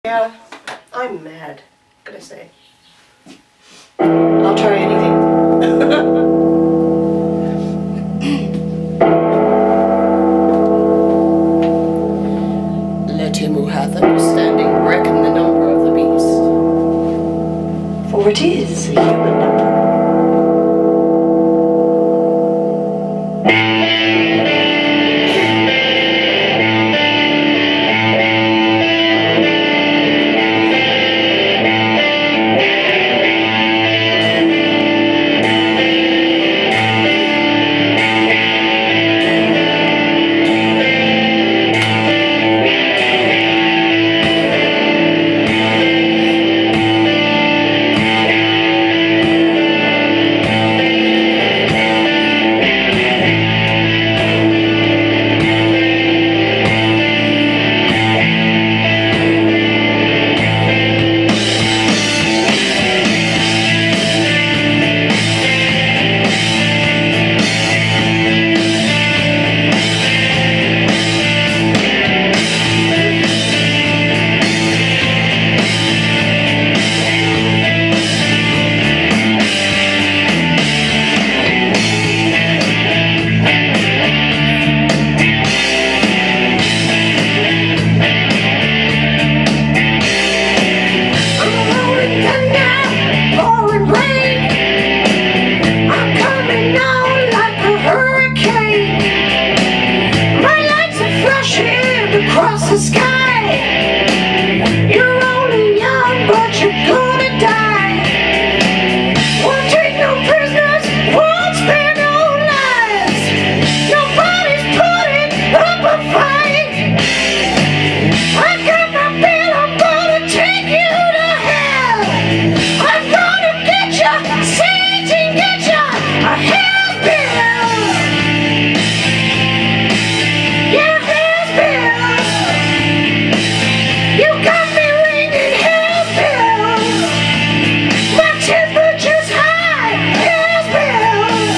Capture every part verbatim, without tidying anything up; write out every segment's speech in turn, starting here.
Yeah, I'm mad, gotta say. I'll try anything. Let him who hath understanding reckon the number of the beast, for it is a human number. Across the sky, you're only young, but you're gonna die. Won't take no prisoners, won't spare no lives. Nobody's putting up a fight. I got my bill, I'm gonna take you to hell. I'm gonna get ya, Satan get ya, a hell's bill. Yeah, hell's bill. You got me ringing hell's bells. My temperature's high, hell's bells.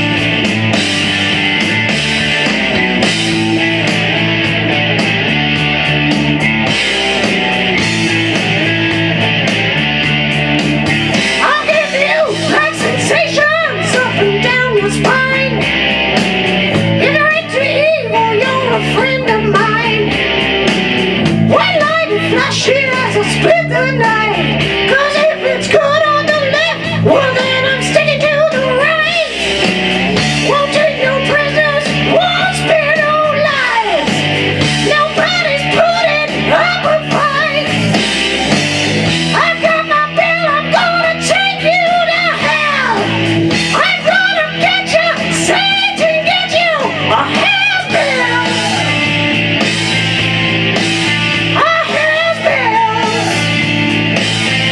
I'll give you like sensations up and down your spine. If you're into evil, you're a friend of mine. White light flashy as I split the night. Cause if it's good on the left, well then I'm sticking to the right. Won't take no prisoners, won't spare no lives. Nobody's putting up a fight. I've got my bill, I'm gonna take you to hell. I'm gonna get you, Satan get you, a hell's bill. A hell's bill.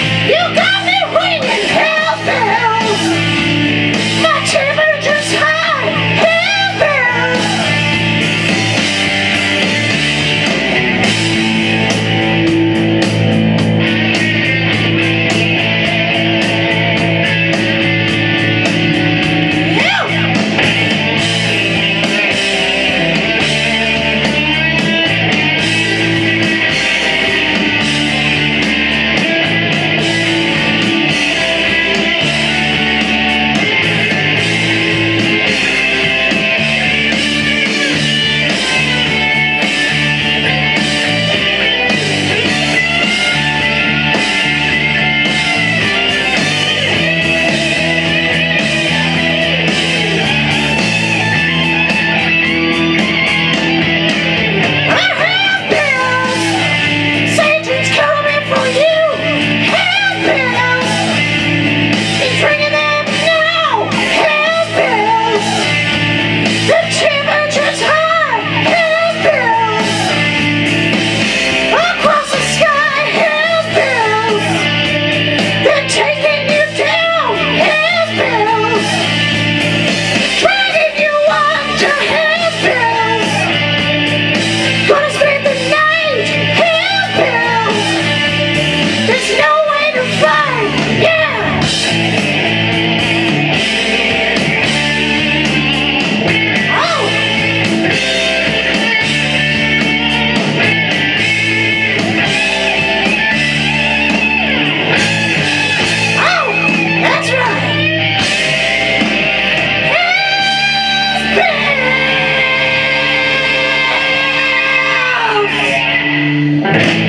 Bye.